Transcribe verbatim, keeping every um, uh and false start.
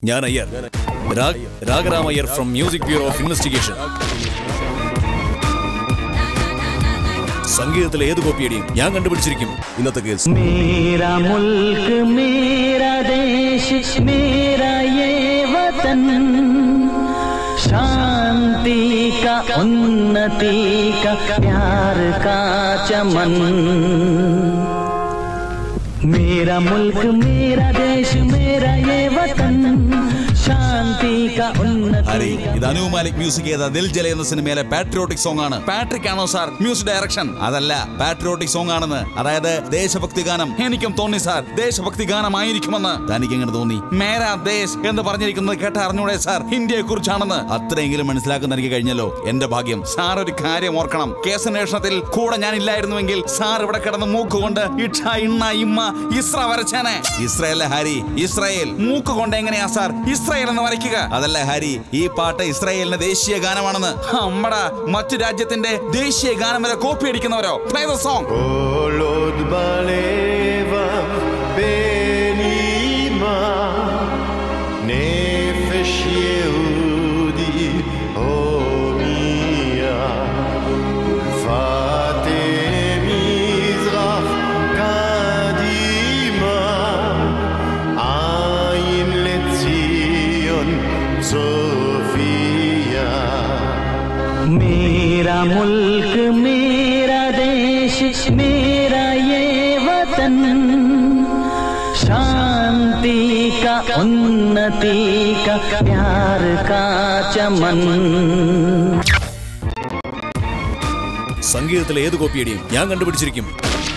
ഞാൻ Iyer, Ragaram Iyer from music bureau of investigation. സംഗീതത്തിലെ ഏത് കോപ്പിയടിയും ഞാൻ കണ്ടുപിടിച്ചിരിക്കും. ഇന്നത്തെ കേസ് മേരാ മുൽക്ക് മേരാ ദേശ് മേരാ യേ വതൻ शांति का उन्नति का प्यार का चमन मेरा मुल्क मेरा देश मेरा ये वतन शांति का उन्नति. ഇത് അനു മാലിക് മ്യൂസിക് ചെയ്ത ദിൽ ജല എന്ന സിനിമയിലെ പാട്രിയോട്ടിക് സോങ് ആണ്. പാട്രിക് ആണോ സാർ മ്യൂസിക് ഡയറക്ഷൻ? അതല്ല, പാട്രിയോട്ടിക് സോങ് ആണെന്ന്, അതായത് ദേശഭക്തി ഗാനം. എനിക്കും തോന്നി സാർ ദേശഭക്തി ഗാനമായിരിക്കുമെന്ന്. തനിക്ക് എങ്ങനെ തോന്നി? മേരാ ദേശ് എന്ന് പറഞ്ഞിരിക്കുന്നത് കേട്ട അറിഞ്ഞൂടെ സാർ ഇന്ത്യയെ കുറിച്ചാണെന്ന്? അത്രയെങ്കിലും മനസ്സിലാക്കുന്ന എനിക്ക് കഴിഞ്ഞല്ലോ, എന്റെ ഭാഗ്യം. സാർ ഒരു കാര്യം ഓർക്കണം, കേസന്വേഷണത്തിൽ കൂടെ ഞാൻ ഇല്ലായിരുന്നുവെങ്കിൽ സാർ ഇവിടെ കിടന്ന് മൂക്കുകൊണ്ട് ഇക്ഷ ഇണ്ണ ഇമ്മ ഇസ്ര വരച്ചേനെ. ഇസ്രയേൽ ഹാരി, ഇസ്രായേൽ മൂക്ക് കൊണ്ട് എങ്ങനെയാ സാർ ഇസ്രായേൽ എന്ന് വരയ്ക്കുക? അതല്ല ഹാരി, ഈ പാട്ട് ഇസ്രായേലിന്റെ ദേശീയ ഗാനമാണെന്ന്. അമ്മടാ, മറ്റു രാജ്യത്തിന്റെ ദേശീയ ഗാനം വരെ കോപ്പി അടിക്കുന്നവരോ? Play the song. मेरा मुल्क मेरा देश मेरा ये वतन शांति का उन्नति का प्यार का चमन. സംഗീതത്തിലെ ഏത് കോപ്പിയടിയും ഞാൻ കണ്ടുപിടിച്ചിരിക്കും.